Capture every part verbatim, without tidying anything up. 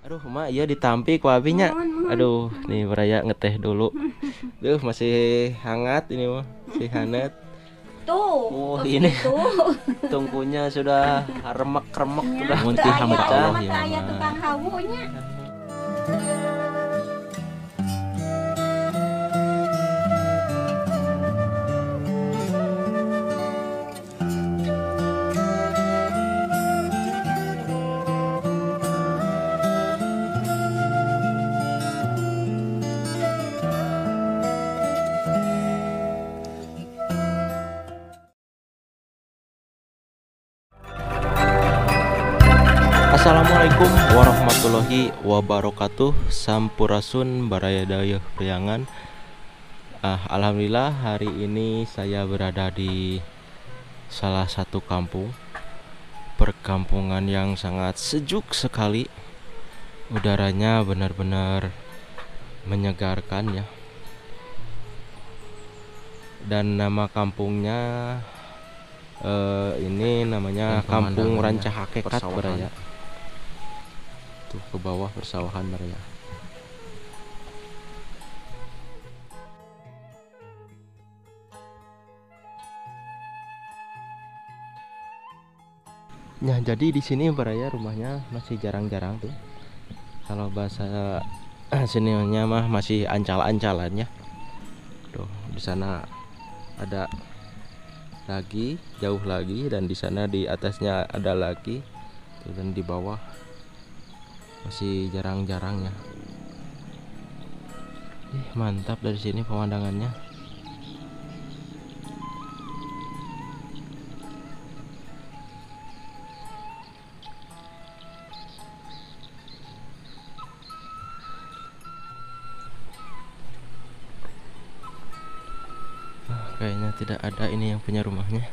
Aduh, mak, iya ditampi ku abinya. Aduh, nih beraya ngeteh dulu. Duh, masih hangat ini mah, masih hangat. Tuh, Oh, tos ini gitu. tungkunya sudah remek-remek, Nya, sudah teu muntih aya hamba ieu Allah mah ya teu aya mah. tukang hawunya. Assalamualaikum warahmatullahi wabarakatuh. Sampurasun barayadaya priangan. Ah, alhamdulillah hari ini saya berada di salah satu kampung, perkampungan yang sangat sejuk sekali. Udaranya benar-benar menyegarkan ya. Dan nama kampungnya eh, ini namanya Kampung Ranca Hakekat Baraya. Tuh ke bawah persawahan Baraya. Nah, jadi di sini Baraya rumahnya masih jarang-jarang tuh. Kalau bahasa sininya mah masih ancal-ancalannya. Tuh, di sana ada lagi, jauh lagi, dan di sana di atasnya ada lagi. Tuh, dan di bawah masih jarang-jarang ya. Ih, mantap dari sini pemandangannya. Ah, kayaknya tidak ada ini yang punya rumahnya.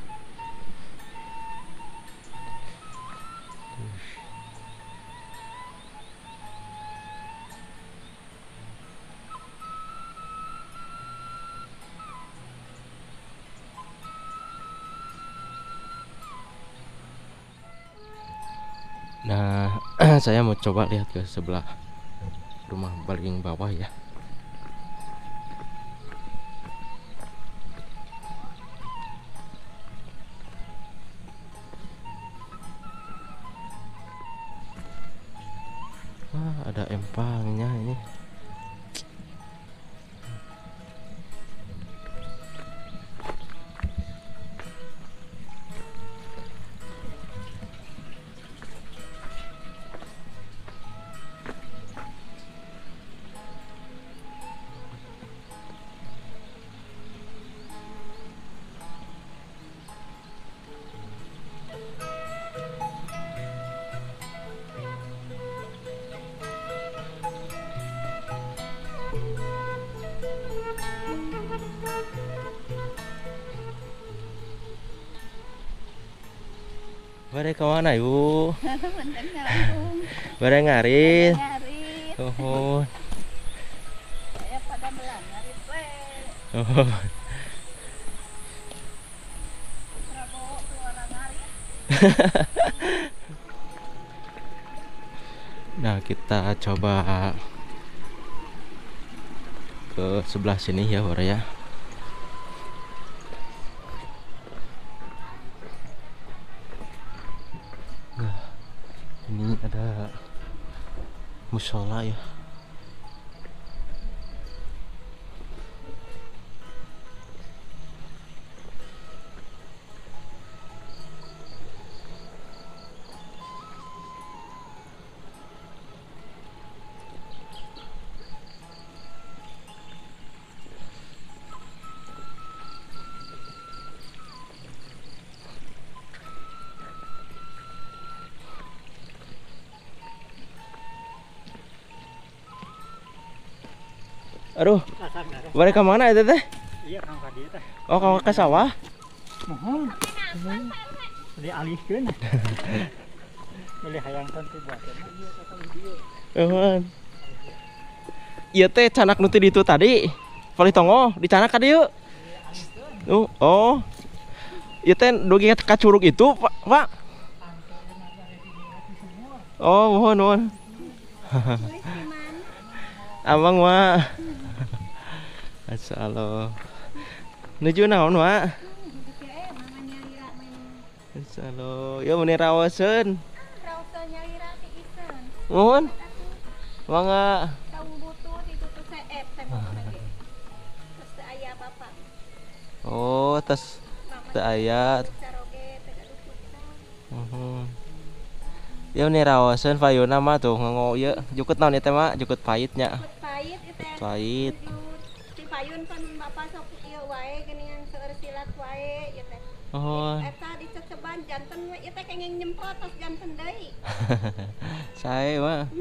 Nah, saya mau coba lihat ke sebelah rumah paling bawah ya. Wah, ada empangnya ini. Bare kemana ibu? Punten ngalampung. Bare ngarit. Ngarit. Oh, Saya pada belang ngarit we. oh. Prabowo keluar ngarit. Nah, kita coba ke sebelah sini ya, Bara ya. Nah, ini ada musola ya. Aduh, bare ke mana itu teh? Iya, Kang Fadi teh. Oh, kamu ke sawah? Mohon. Dialihkeun. Milih hayangkeun teh buat. Iya, kakang dieu. Eueun. Ieu teh canak nu teh ditu tadi. Pali tongo dicanak ka dieu. Oh, oh. Ieu teh dugi ka curug itu, Pak. Pak. Oh, mohon, mohon. Tulis di mana? Abang mah. Masya Allah. Nuju naon wa? Eh, mama nyalira main. Masya Allah. Ya meni rawaseun. Rausa nyalira ti isen. Nuhun. Mangga. Tahu butut itu tuh saya eh tembok lagi. Terus teu aya bapak. Oh, tas Mama teu aya. caroge teu gaduh putra. Mhm. Ya meni rawaseun payuna mah tuh ngango ieu. Jukut naon ieu teh mah? Jukut pahit nya. Put pahit itu teh. Pahit. Si payun kan bapak sok ieu wae geuningan seueur silat wae ieu teh. Oh. Eta diceceban janten we ieu teh kenging nyemprot tos janten deui. Sae mah.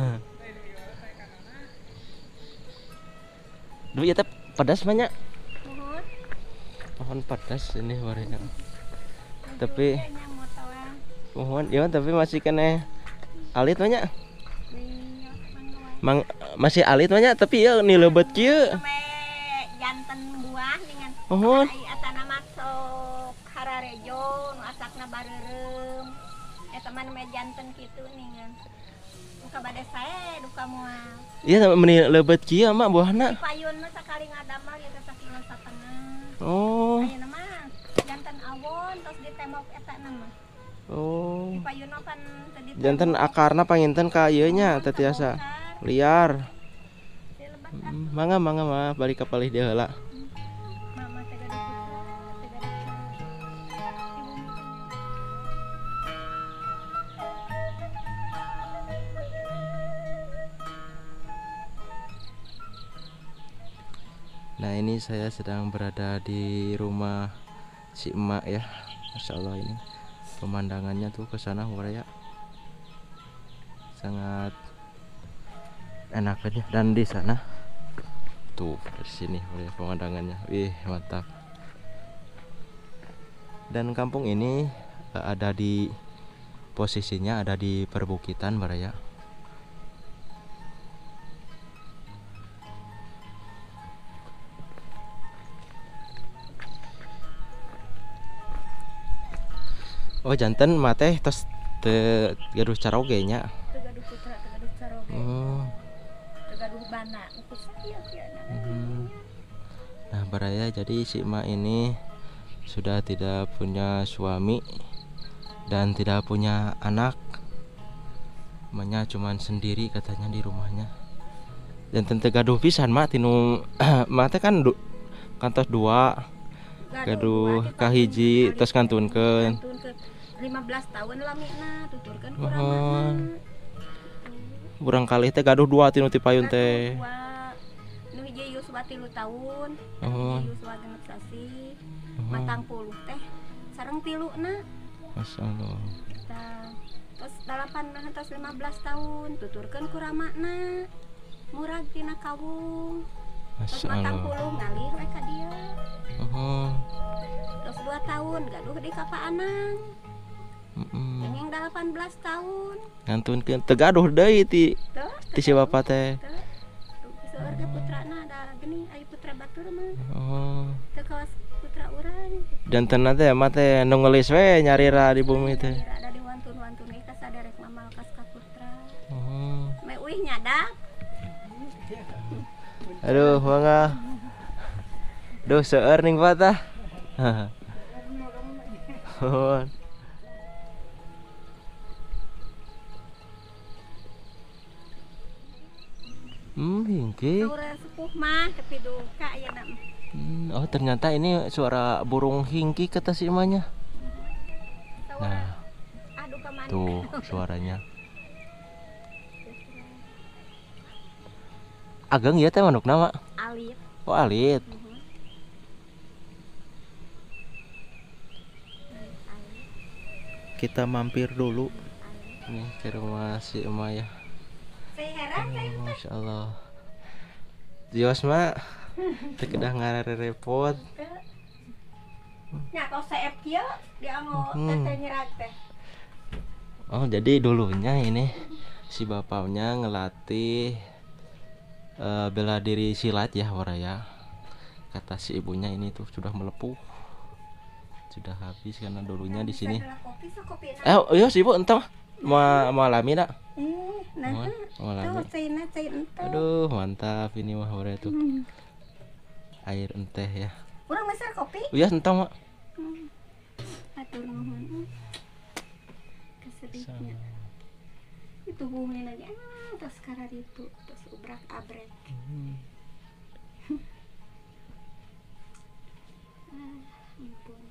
Duh ieu teh pedas mah nya. Mohon. Pohon pedas ini warnanya. Tapi Nya motoan. mohon ya tapi masih kena alit mah nya. Iya, mangga wae. Mang masih alit mah nya tapi ya ni leubet kieu. Ame janten buah dengan Mohon. ai atana masuk hararejo nu asakna bareureum. Eta mah me janten kitu ningan. Muka bade sae duka moal. Iya meni leubet kieu mah buahna. Si payun mah sakali ngadamel ieu teh sakilo satengah. Oh. Ayeuna mah janten awon tos ditembok eta mah. Oh. Si payun mah pan teu ditembok. Janten akarna panginten ka ieu nya teh tiasa liar. Si lebat Hmm, mangga mangga mah balik ka palih deui heula. mama teh gaduh putra, teh gaduh ibu mah. Nah ini saya sedang berada di rumah si emak ya. Masya Allah ini pemandangannya tuh ke sana ya. Sangat enak aja. Dan di sana tuh dari sini ya, pemandangannya. Wih mantap. Dan kampung ini eh, ada di posisinya ada di perbukitan Baraya. Oh janten mate tos te gaduh caroge nya. Teu gaduh putra, teu gaduh caroge, Oh. teu gaduh bana. Ukus kieu-kieu Mhm. Nah Baraya jadi si emak ini sudah tidak punya suami dan tidak punya anak. Emaknya cuman sendiri katanya di rumahnya. Dan tentu gaduh pisan mak tinu mak teh kan du, kantos dua gaduh kahiji tos kantunkeun. lima belas tahun lamina tuturkeun ku Oh. ramana. Urang kalih teh gaduh dua tinu ti payun teh. Dua. Nu hiji Yuswa tilu tahun, Oh. nu hiji Yuswa genep sasi. Oh. Matang puluh teh sareng tiluna. Masya Allah. Tah. Terus dalapan ngantos lima belas tahun tuturkeun ku ramana. Murag tina kawung. Terus Masya matang Allah. puluh ngalih we ka dieu. Oh. Terus dua tahun gaduh di Kapaanan. Mm-mm. Yang delapan belas tahun. Ngantunkeun teu gaduh deui ti Tuh. ti si bapa teh. Tuh. Seueur ge putrana ada geuning aya putra batur mah. Oh. Teu kawas putra urang. Janten teh mah teh nu ngeulis we nyarira di bumi teh. Ada di wantun-wantun ge ka saderek mamalkas ka putra. Oh. Me uih nyadak. Aduh, mangga. Duh, seueur ning patah. Oh. Hmm, hingke. Saura sepuh mah tapi duka ayeuna mah. Hmm, oh ternyata ini suara burung hingki kata si emaknya. Saura Nah, aduh ka mana. tuh suaranya. Ageng ya teh manuk nama. Alit. Oh alit. Mhm. Kita mampir dulu nih ke rumah si emak ya. Saya heran saya Oh, Masya Allah. Dios mak, teu kedah ngarerepot. nya tos saep kieu dianggo Hmm. teteh nyerat teh. Oh jadi dulunya ini si bapaknya ngelatih eh, bela diri silat ya waraya. Kata si ibunya ini tuh sudah melepuh, sudah habis karena dulunya di sini. Adalah kopi so kopi Eh, iya sih bu, entah mau mau alami nak. Hmm, Nah, Mohon, oh, tuh lami. cina cina ente. Aduh, mantap ini mah bari tuh. Hmm. Air enteh ya. Urang meser kopi. Uyas entong, Mak. Hmm. Atur nuhun. Kesedihnya. Itu bumi lagi. Ah, terus karar itu, terus ubrak abrek. Hmm. Ah, ampun.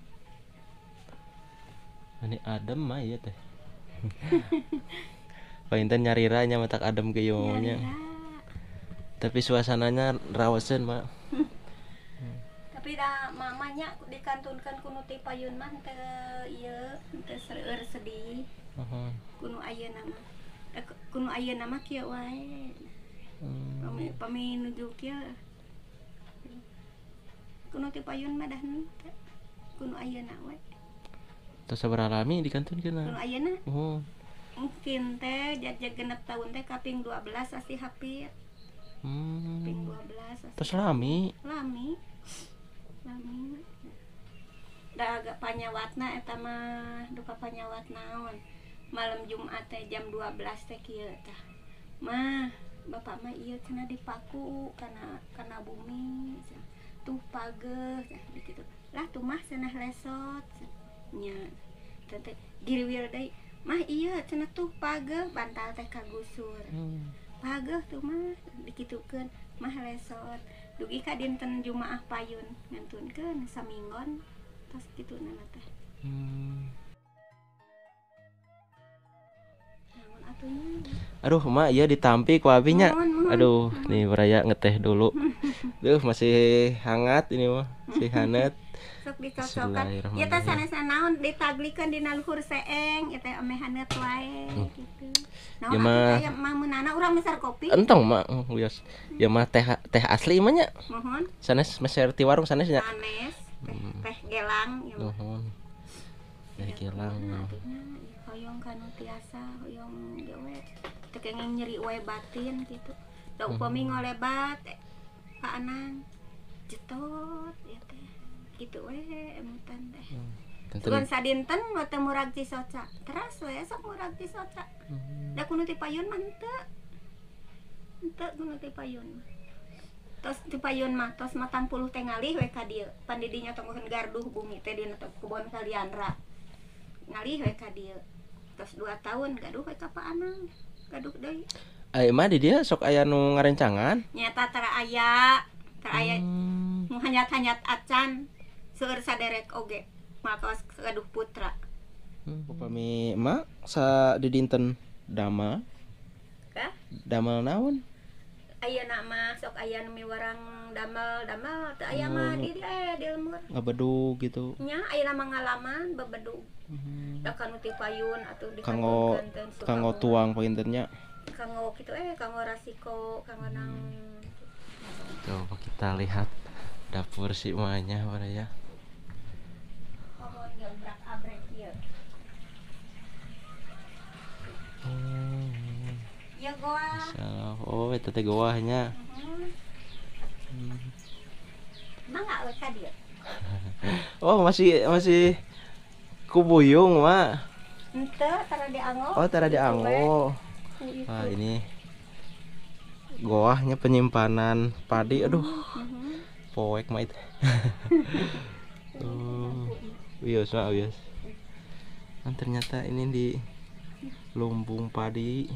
Ini adem mah ya teh. Painten nyariranya matak adem ke yonya. Nyarira. Tapi suasananya rawasen, Mak. Tapi dah mamanya dikantunkan kuno ti payun mah teu ieu teu seueur sedih. Uhum. Kuno ayeuna mah. Eh, kuno ayeuna mah kieu wae. Hmm. Pami pami nuju kieu. Kuno ti payun mah dah henteu. Kuno ayeuna we. Terus sabaraha lami dikantunkeun. Kuno ayeuna Oh. mungkin teh jajak genep tahun teh kaping dua belas asih hapit. Kaping Hmm. dua belas asih. Terus lami. Lami. Lami. Da agak panyawatna eta mah duka panyawat naon. Malam Jumat teh jam dua belas teh kieu tah. Mah, bapak mah ieu cenah dipaku kana kana bumi. Tuh pageuh tah kitu. Lah tuh mah cenah lesot. Nya. Teh giriwil deui. Mah ieu cenah tuh pageuh bantal teh kagusur. Hmm. Pageuh tuh mah dikitukeun mah lesot. Dugi ka dinten Jumaah Payun ngantunkeun saminggon tos kituna teh. Hmm. Naon atunya? Aduh, Mak, ya ditampi ku abinya. Mohon, mohon. Aduh, nih beraya ngeteh dulu. Duh, masih hangat ini mah. Masih hangat. Sok dicocokan. Ieu teh sanesna naon ditaglikeun dina luhur seeng, ieu teh ame haneut wae gitu. Naon Ya, atuh mah. aya mah meunana urang meser kopi. Entong, Mak. Oh, uyas. Ya mah teh teh asli mah nya. Mohon. Sanes meser ti warung sanes nya. Sanes teh, teh gelang ya mah. Nuhun. Teh gelang. Atunya hoyong kanu tiasa, hoyong gawe teu kenging nyeri wae batin gitu. Da upami ngolebat eh, Pak Anang jetot ya teh. Kitu we emutan teh. Sugan Tenten. sadinten we teh murag Cisoca. Teras we sok murag Cisoca. Da kuno ti payun mah henteu. Henteu kuno ti payun. Tos ti payun mah tos matang puluh teh ngalih we ka dieu. Pan di dinya tonggoheun garduh bumi teh dina kebon Kaliandra. Ngalih we ka dieu. Tos dua tahun gaduh we ka Pak Anang. Gaduh deui. Ai mah di dia sok aya nu ngarencangan. Nyata tara aya, tara aya Hmm. nu hanyat-hanyat acan. Seueur saderek oge. Makaos gaduh putra. Hmm. Upami mak sa di dinten dama. Kah? Damel naon? Ayeuna mah sok aya nu miwarang damel-damel teu aya mah di di aya di lemur. Ngabedug gitu. Nya ayeuna mah ngalaman bebedug. Hmm. Da kanu ti payun atuh Kanggo dikantunkeun teh suka kanggo mah. tuang pointernya. Kanggo kitu eh kanggo rasiko, kanggo nang Coba kita lihat dapur si emaknya mana ya. pohon gebrak abrek ieu. Hmm. Ya goa. Salah. Oh, itu teh goahnya. Hmm. Mangga we ka dieu. Oh, masih masih kubuyung, Mak. Henteu tara diango. Oh, tara dianggo. Gitu. Wah, ini goahnya penyimpanan padi. Aduh, Mhm. poek mah itu. Oh, wios mah wios. Kan ternyata ini di lumbung padi.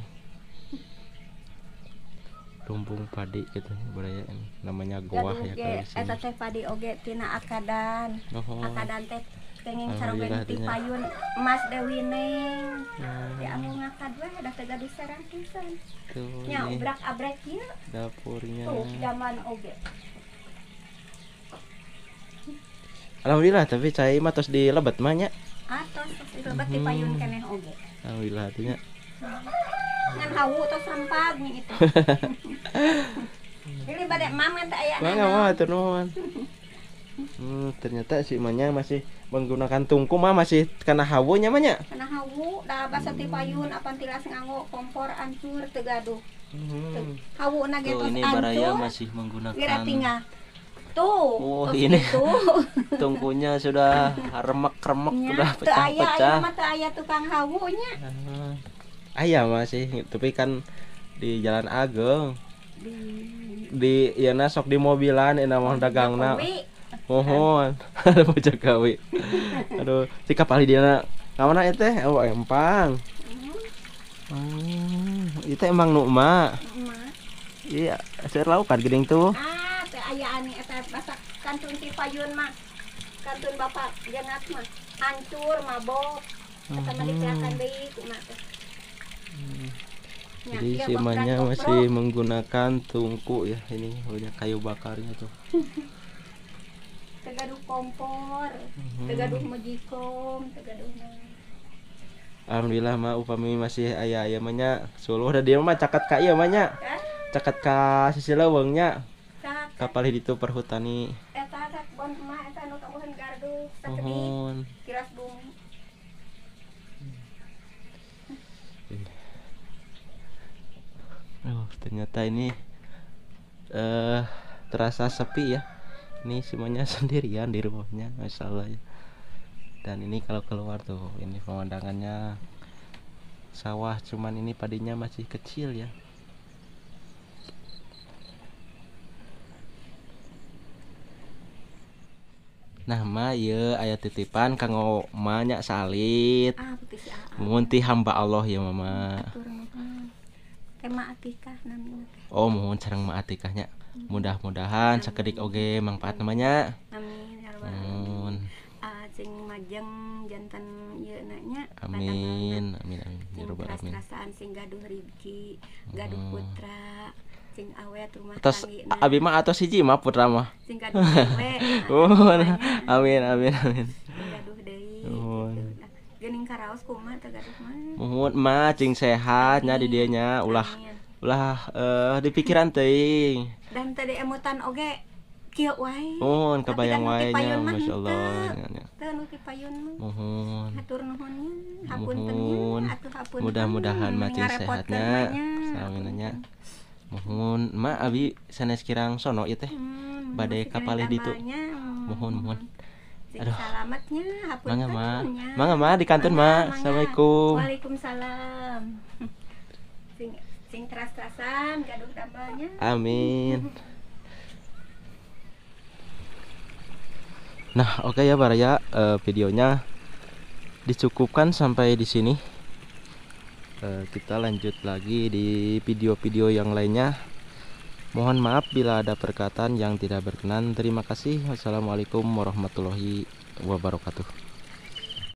Lumbung padi gitu budaya ini. Namanya goah Gaduh ya ge, kalau di sini. eta teh padi oge tina akadan. Oh, Akadan teh kenging Alhamdulillah sareng ti artinya. payun Mas Dewi Neng. Hmm, Di anu ngakad we da teh gaduh sareng pisan. tuh Nya ini ubrak abrek ieu dapurnya. tuh zaman oge. Alhamdulillah tapi cai mah tos dilebet mah nya. Atos tos dilebet ti payun keneh oge. Alhamdulillah artinya. Ngan hawu tos rempag nya itu. Ini bade mam teh aya. Mangga mah atuh nuhun. Hmm, ternyata si emaknya masih menggunakan tungku mah masih kena hawunya mah nya. Kana hawu da basa ti payun apan tilas nganggo kompor ancur teu gaduh. Hmm. Hawuna ge Tuh tos ini Baraya ancur. masih menggunakan Gira tinggal. Tuh, Oh, tos ini. gitu. tungkunya sudah remek-remek Nya, udah teu aya aya pecah-pecah. mah teu aya tukang hawunya. Ah, Aya masih, tapi kan di Jalan Ageng. Di Di ieu na sok di mobilan ina mah dagangna. Jokowi. Mohon. Ada bocah gawe. Aduh, si kapali dia kamana eta teh? Oh, empang. Hmm, itu emang nu emak. Emak. Iya, seur laukan geuning tuh. Ah, teh aya anu eta masak kantun si payun mah. Kantun bapak jangat mah hancur mabok. Eta mah dipelakan deui ku emak teh. Ya, Jadi dia si bakar emaknya kopro. masih menggunakan tungku ya, ini banyak kayu bakarnya tuh. Tegaduh kompor, Mhm. tegaduh majikom, tegaduh na. Alhamdulillah mah upami masih aya aya mah nya suluh da dieu mah caket ka ieu mah nya. Kan? Caket ka sisi leuweung nya. Sak Kapali ditu perhutani. eta sak bon emak eta anu kabuhan gardu sakedi Mohon. kiras bumi. Oh, ternyata ini eh terasa sepi ya. Ini semuanya sendirian di rumahnya, masya Allah ya. Dan ini kalau keluar tuh, ini pemandangannya sawah, cuman ini padinya masih kecil ya. Nah, ma ieu aya titipan kanggo ma nya salit. Ah, putih si Aa. Muhun ti hamba Allah ya mama. Atur nuhun. Tema atikah namina teh. Oh, mohon sareng ma atikahnya. Mudah-mudahan sakedik oge manfaat namanya. Amin ya rabbal alamin. Mohon. Ah, cing majeng jantan ieu na nya. Amin, amin, amin. Ya Cing rabbal alamin. teras-terasaan sing gaduh rezeki, gaduh Hmm. putra, cing awet rumah Terus tanggina. abi mah atau siji mah putra mah. Sing gaduh dewe. Mohon. Amin, amin, amin. Sing gaduh deui. Nuhun. Gitu. Nah, geuning karaos kumaha teh gaduh mah. Mohon mah cing sehat nya di dieu nya ulah Amin. ulah eh di pikiran teuing. Dan tadi emutan oge kieu wae. Mohon Tapi kabayang dan nu ti wae nya payun mah masyaallah. henteu. nya, nya. Teu nu ti payun mah. Mohon. Hatur nuhunnya, Mohon. hapuntennya, atuh hapunten. Mudah-mudahan mah cing Ngarepotkeun sehatnya. mah nya, Saminanya. hapunten. Mohon ma abi sanes kirang sono ieu teh. Hmm, Badai masih kapali keren ditu. tambalnya, hmm. Mohon, mohon. Sing Aduh. salametnya, hapunten Mangga ma. nya. Mangga ma di kantor Mangga, ma. mangga. Assalamualaikum. Waalaikumsalam. Sing sing teras-terasan gaduh dambalnya. Amin. Nah, oke ya Baraya, eh, videonya dicukupkan sampai di sini. Eh, kita lanjut lagi di video-video yang lainnya. Mohon maaf bila ada perkataan yang tidak berkenan. Terima kasih. Wassalamualaikum warahmatullahi wabarakatuh.